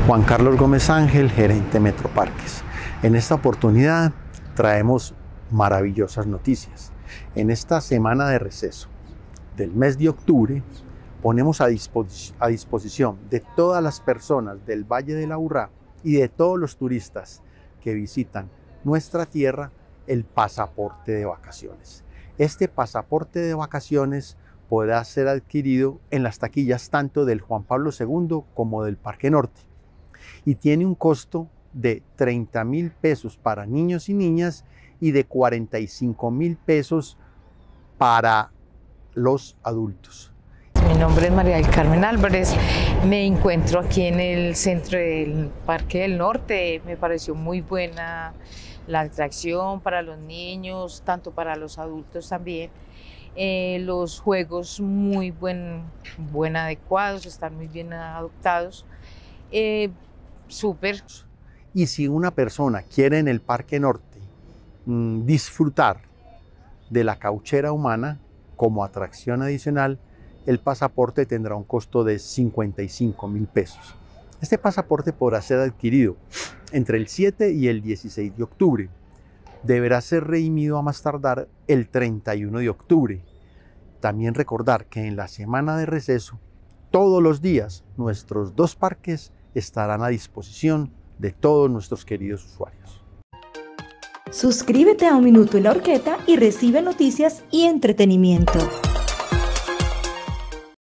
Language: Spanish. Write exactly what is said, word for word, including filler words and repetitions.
Juan Carlos Gómez Ángel, gerente Metroparques. En esta oportunidad traemos maravillosas noticias. En esta semana de receso del mes de octubre ponemos a, disposi a disposición de todas las personas del Valle del Aburrá y de todos los turistas que visitan nuestra tierra el pasaporte de vacaciones. Este pasaporte de vacaciones podrá ser adquirido en las taquillas tanto del Juan Pablo segundo como del Parque Norte y tiene un costo de treinta mil pesos para niños y niñas y de cuarenta y cinco mil pesos para los adultos. Mi nombre es María del Carmen Álvarez, me encuentro aquí en el centro del Parque del Norte. Me pareció muy buena la atracción para los niños, tanto para los adultos también. Eh, los juegos muy buen, buen adecuados, están muy bien adoptados. Eh, Súper. Y si una persona quiere en el Parque Norte mmm, disfrutar de la cauchera humana como atracción adicional, el pasaporte tendrá un costo de cincuenta y cinco mil pesos. Este pasaporte podrá ser adquirido entre el siete y el dieciséis de octubre. Deberá ser reimido a más tardar el treinta y uno de octubre. También recordar que en la semana de receso, todos los días, nuestros dos parques estarán a disposición de todos nuestros queridos usuarios. Suscríbete a Un Minuto en la Horqueta y recibe noticias y entretenimiento.